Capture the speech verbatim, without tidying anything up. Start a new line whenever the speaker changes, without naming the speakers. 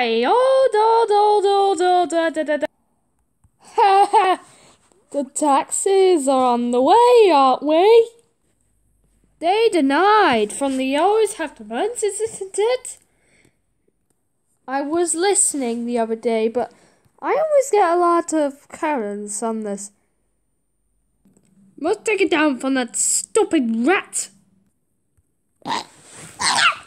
Hey, hold, hold, hold, hold, hold, da, da, da, da. Ha ha! The taxis are on the way, aren't we? They denied from the always have to run, isn't it? I was listening the other day, but I always get a lot of Karens on this. Must take it down from that stupid rat.